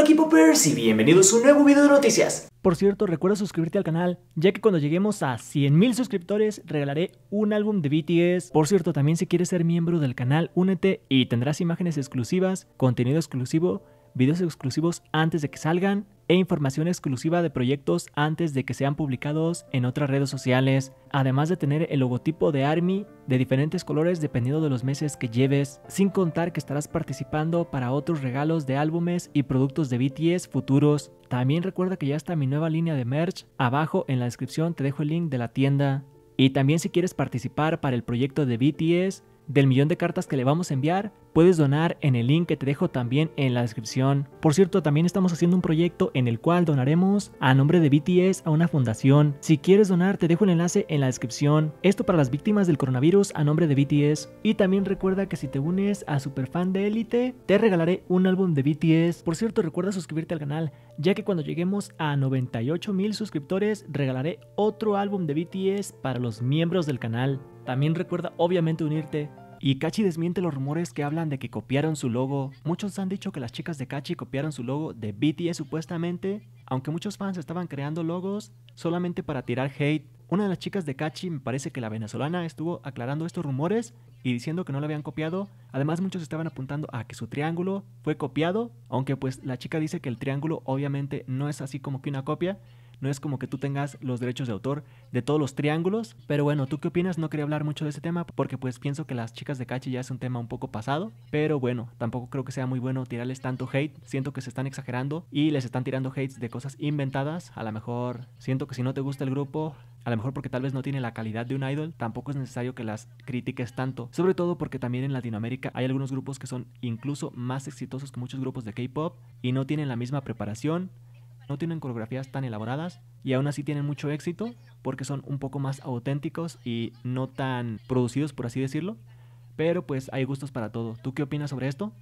Hola K-Popers y bienvenidos a un nuevo video de noticias. Por cierto, recuerda suscribirte al canal, ya que cuando lleguemos a 100,000 suscriptores regalaré un álbum de BTS. Por cierto, también si quieres ser miembro del canal, únete y tendrás imágenes exclusivas, contenido exclusivo, videos exclusivos antes de que salgan e información exclusiva de proyectos antes de que sean publicados en otras redes sociales, además de tener el logotipo de ARMY de diferentes colores dependiendo de los meses que lleves, sin contar que estarás participando para otros regalos de álbumes y productos de BTS futuros. También recuerda que ya está mi nueva línea de merch, abajo en la descripción te dejo el link de la tienda. Y también si quieres participar para el proyecto de BTS, del millón de cartas que le vamos a enviar, puedes donar en el link que te dejo también en la descripción. Por cierto, también estamos haciendo un proyecto en el cual donaremos a nombre de BTS a una fundación. Si quieres donar, te dejo el enlace en la descripción. Esto para las víctimas del coronavirus a nombre de BTS. Y también recuerda que si te unes a Superfan de Élite, te regalaré un álbum de BTS. Por cierto, recuerda suscribirte al canal, ya que cuando lleguemos a 98,000 suscriptores, regalaré otro álbum de BTS para los miembros del canal. También recuerda obviamente unirte. Y Kachi desmiente los rumores que hablan de que copiaron su logo. Muchos han dicho que las chicas de Kachi copiaron su logo de BTS supuestamente, aunque muchos fans estaban creando logos solamente para tirar hate. Una de las chicas de Kachi, me parece que la venezolana, estuvo aclarando estos rumores y diciendo que no lo habían copiado. Además muchos estaban apuntando a que su triángulo fue copiado, aunque pues la chica dice que el triángulo obviamente no es así como que una copia. No es como que tú tengas los derechos de autor de todos los triángulos. Pero bueno, ¿tú qué opinas? No quería hablar mucho de ese tema porque pues pienso que las chicas de Kachi ya es un tema un poco pasado. Pero bueno, tampoco creo que sea muy bueno tirarles tanto hate. Siento que se están exagerando y les están tirando hates de cosas inventadas. A lo mejor siento que si no te gusta el grupo, a lo mejor porque tal vez no tiene la calidad de un idol, tampoco es necesario que las critiques tanto. Sobre todo porque también en Latinoamérica hay algunos grupos que son incluso más exitosos que muchos grupos de K-pop y no tienen la misma preparación. No tienen coreografías tan elaboradas y aún así tienen mucho éxito porque son un poco más auténticos y no tan producidos, por así decirlo. Pero pues hay gustos para todo. ¿Tú qué opinas sobre esto?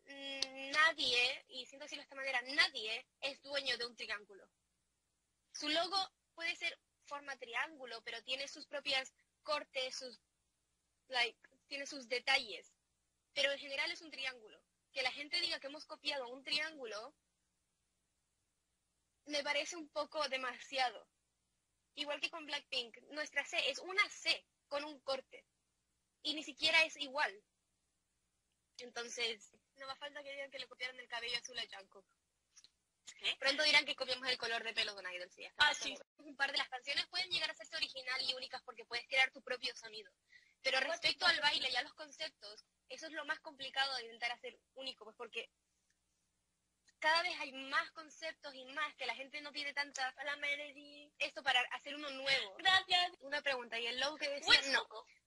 Nadie, y siento decirlo de esta manera, nadie es dueño de un triángulo. Su logo puede ser forma triángulo, pero tiene sus propias cortes, tiene sus detalles. Pero en general es un triángulo. Que la gente diga que hemos copiado un triángulo me parece un poco demasiado. Igual que con Blackpink, nuestra C es una C con un corte. Y ni siquiera es igual. Entonces, no va a falta que digan que le copiaron el cabello azul a Jungkook. ¿Qué? Pronto dirán que copiamos el color de pelo de un idol. Sí. Un par de las canciones pueden llegar a serse original y únicas porque puedes crear tu propio sonido. Pero respecto al baile y a los conceptos, eso es lo más complicado de intentar hacer único, pues porque cada vez hay más conceptos y más que la gente no tiene tanta esto para hacer uno nuevo. Gracias. Una pregunta, ¿y el logo que decía? No.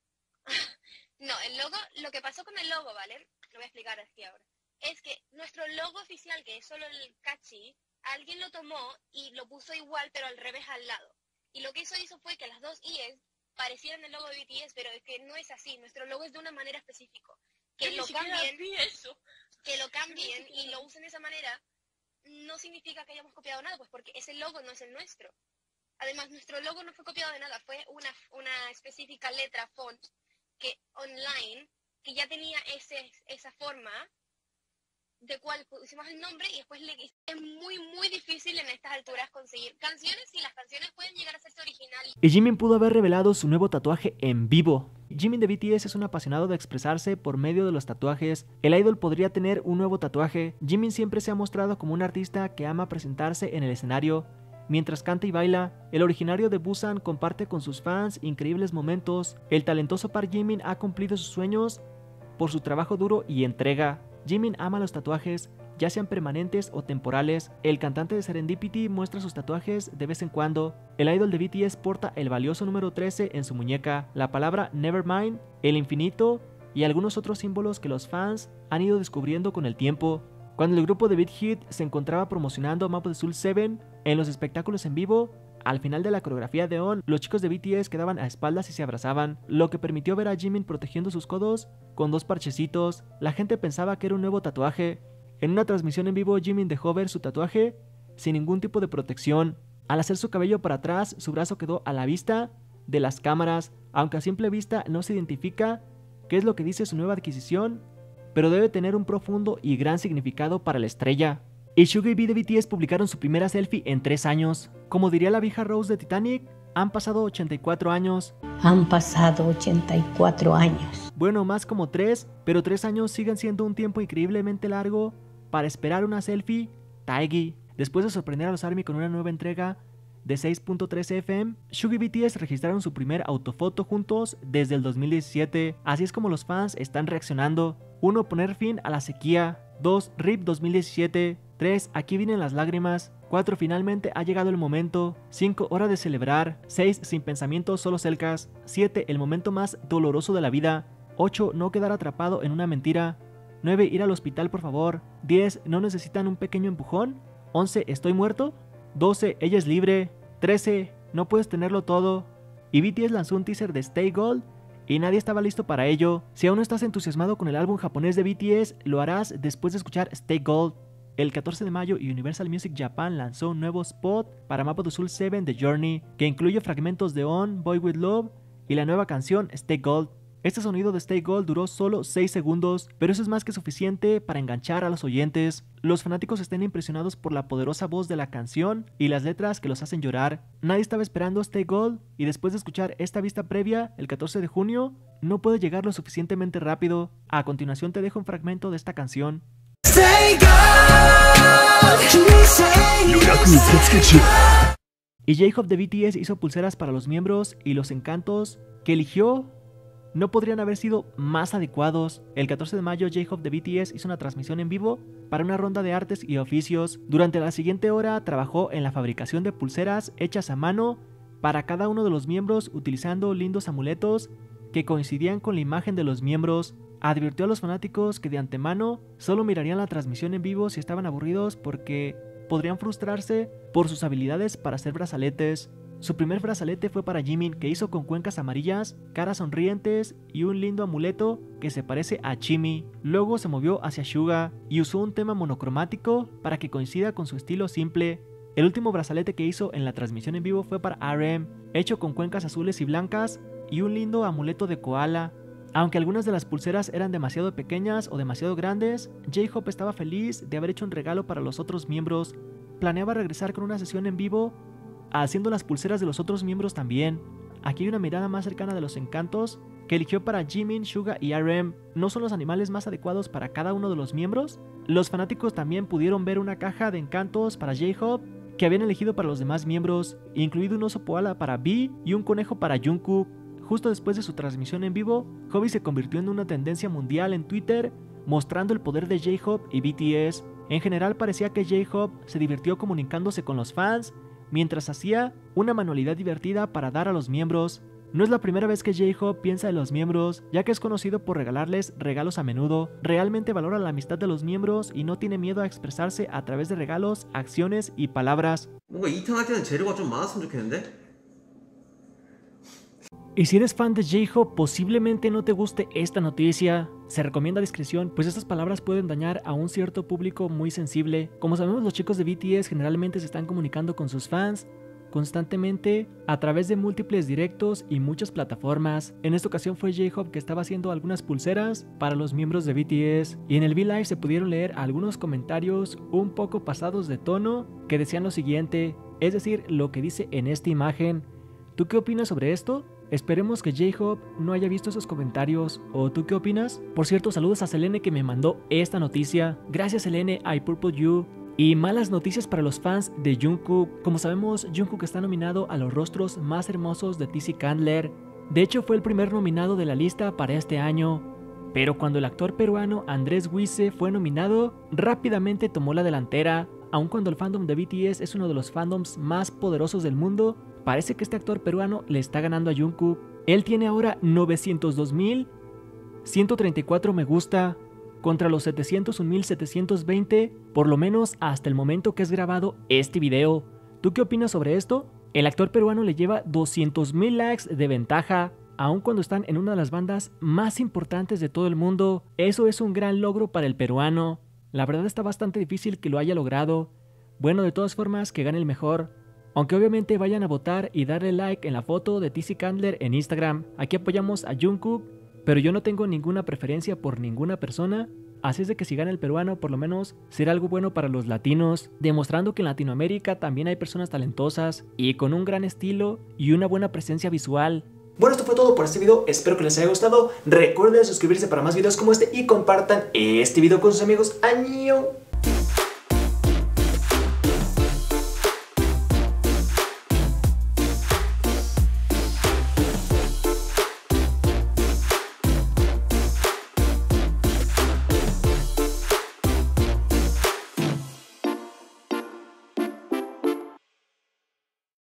No, el logo, lo que pasó con el logo, ¿vale? Lo voy a explicar aquí ahora. Es que nuestro logo oficial, que es solo el Kachi, alguien lo tomó y lo puso igual, pero al revés al lado. Y lo que hizo fue que las dos I's parecieran el logo de BTS, pero es que no es así. Nuestro logo es de una manera específica. Que lo cambien y lo usen de esa manera no significa que hayamos copiado nada, pues porque ese logo no es el nuestro. Además, nuestro logo no fue copiado de nada, fue una específica letra font que online, que ya tenía esa forma, de cual pusimos el nombre y después es muy difícil en estas alturas conseguir canciones y las canciones pueden llegar a serse originales. Y Jimin pudo haber revelado su nuevo tatuaje en vivo. Jimin de BTS es un apasionado de expresarse por medio de los tatuajes. El idol podría tener un nuevo tatuaje. Jimin siempre se ha mostrado como un artista que ama presentarse en el escenario. Mientras canta y baila, el originario de Busan comparte con sus fans increíbles momentos. El talentoso Park Jimin ha cumplido sus sueños por su trabajo duro y entrega. Jimin ama los tatuajes, ya sean permanentes o temporales. El cantante de Serendipity muestra sus tatuajes de vez en cuando. El idol de BTS porta el valioso número 13 en su muñeca, la palabra Nevermind, el infinito y algunos otros símbolos que los fans han ido descubriendo con el tiempo. Cuando el grupo de Big Hit se encontraba promocionando Map of the Soul 7 en los espectáculos en vivo, al final de la coreografía de On, los chicos de BTS quedaban a espaldas y se abrazaban, lo que permitió ver a Jimin protegiendo sus codos con dos parchecitos. La gente pensaba que era un nuevo tatuaje. En una transmisión en vivo, Jimin dejó ver su tatuaje sin ningún tipo de protección. Al hacer su cabello para atrás, su brazo quedó a la vista de las cámaras, aunque a simple vista no se identifica qué es lo que dice su nueva adquisición, pero debe tener un profundo y gran significado para la estrella. Y Suga y V de BTS publicaron su primera selfie en 3 años. Como diría la vieja Rose de Titanic, han pasado 84 años. Han pasado 84 años. Bueno, más como 3, pero 3 años siguen siendo un tiempo increíblemente largo para esperar una selfie Taegi. Después de sorprender a los ARMY con una nueva entrega de 6.3 FM, Suga y BTS registraron su primer autofoto juntos desde el 2017. Así es como los fans están reaccionando. 1. Poner fin a la sequía. 2. RIP 2017. 3. Aquí vienen las lágrimas. 4. Finalmente ha llegado el momento. 5. Hora de celebrar. 6. Sin pensamientos, solo celcas. 7. El momento más doloroso de la vida. 8. No quedar atrapado en una mentira. 9. Ir al hospital, por favor. 10. No necesitan un pequeño empujón. 11. Estoy muerto. 12. Ella es libre. 13. No puedes tenerlo todo. Y BTS lanzó un teaser de Stay Gold y nadie estaba listo para ello. Si aún no estás entusiasmado con el álbum japonés de BTS, lo harás después de escuchar Stay Gold. El 14 de mayo, Universal Music Japan lanzó un nuevo spot para Mapa do Sul 7 The Journey, que incluye fragmentos de On, Boy With Love y la nueva canción Stay Gold. Este sonido de Stay Gold duró solo 6 segundos, pero eso es más que suficiente para enganchar a los oyentes. Los fanáticos están impresionados por la poderosa voz de la canción y las letras que los hacen llorar. Nadie estaba esperando Stay Gold y después de escuchar esta vista previa, el 14 de junio, no puede llegar lo suficientemente rápido. A continuación te dejo un fragmento de esta canción. Y J-Hope de BTS hizo pulseras para los miembros y los encantos que eligió no podrían haber sido más adecuados. El 14 de mayo, J-Hope de BTS hizo una transmisión en vivo para una ronda de artes y oficios. Durante la siguiente hora trabajó en la fabricación de pulseras hechas a mano para cada uno de los miembros utilizando lindos amuletos que coincidían con la imagen de los miembros. Advirtió a los fanáticos que de antemano solo mirarían la transmisión en vivo si estaban aburridos porque podrían frustrarse por sus habilidades para hacer brazaletes. Su primer brazalete fue para Jimin, que hizo con cuencas amarillas, caras sonrientes y un lindo amuleto que se parece a Chimi. Luego se movió hacia Suga y usó un tema monocromático para que coincida con su estilo simple. El último brazalete que hizo en la transmisión en vivo fue para RM, hecho con cuencas azules y blancas y un lindo amuleto de koala. Aunque algunas de las pulseras eran demasiado pequeñas o demasiado grandes, J-Hope estaba feliz de haber hecho un regalo para los otros miembros. Planeaba regresar con una sesión en vivo haciendo las pulseras de los otros miembros también. Aquí hay una mirada más cercana de los encantos que eligió para Jimin, Suga y RM. ¿No son los animales más adecuados para cada uno de los miembros? Los fanáticos también pudieron ver una caja de encantos para J-Hope que habían elegido para los demás miembros, incluido un oso koala para V y un conejo para Jungkook. Justo después de su transmisión en vivo, Hobi se convirtió en una tendencia mundial en Twitter, mostrando el poder de J-Hope y BTS. En general parecía que J-Hope se divirtió comunicándose con los fans mientras hacía una manualidad divertida para dar a los miembros. No es la primera vez que J-Hope piensa en los miembros, ya que es conocido por regalarles regalos a menudo. Realmente valora la amistad de los miembros y no tiene miedo a expresarse a través de regalos, acciones y palabras. Y si eres fan de J-Hope, posiblemente no te guste esta noticia. Se recomienda discreción, pues estas palabras pueden dañar a un cierto público muy sensible. Como sabemos, los chicos de BTS generalmente se están comunicando con sus fans constantemente a través de múltiples directos y muchas plataformas. En esta ocasión fue J-Hope que estaba haciendo algunas pulseras para los miembros de BTS, y en el V-Live se pudieron leer algunos comentarios un poco pasados de tono que decían lo siguiente, es decir, lo que dice en esta imagen. ¿Tú qué opinas sobre esto? Esperemos que J-Hope no haya visto esos comentarios. ¿O tú qué opinas? Por cierto, saludos a Selene que me mandó esta noticia. Gracias Selene, I Purple You. Y malas noticias para los fans de Jungkook. Como sabemos, Jungkook está nominado a los rostros más hermosos de TC Candler. De hecho, fue el primer nominado de la lista para este año. Pero cuando el actor peruano Andrés Wiese fue nominado, rápidamente tomó la delantera. Aun cuando el fandom de BTS es uno de los fandoms más poderosos del mundo, parece que este actor peruano le está ganando a Jungkook. Él tiene ahora 902.134 me gusta contra los 701.720, por lo menos hasta el momento que es grabado este video. ¿Tú qué opinas sobre esto? El actor peruano le lleva 200.000 likes de ventaja, aun cuando están en una de las bandas más importantes de todo el mundo. Eso es un gran logro para el peruano. La verdad está bastante difícil que lo haya logrado. Bueno, de todas formas, que gane el mejor. Aunque obviamente vayan a votar y darle like en la foto de TC Candler en Instagram. Aquí apoyamos a Jungkook, pero yo no tengo ninguna preferencia por ninguna persona. Así es de que si gana el peruano, por lo menos será algo bueno para los latinos, demostrando que en Latinoamérica también hay personas talentosas y con un gran estilo y una buena presencia visual. Bueno, esto fue todo por este video, espero que les haya gustado. Recuerden suscribirse para más videos como este y compartan este video con sus amigos. ¡Año!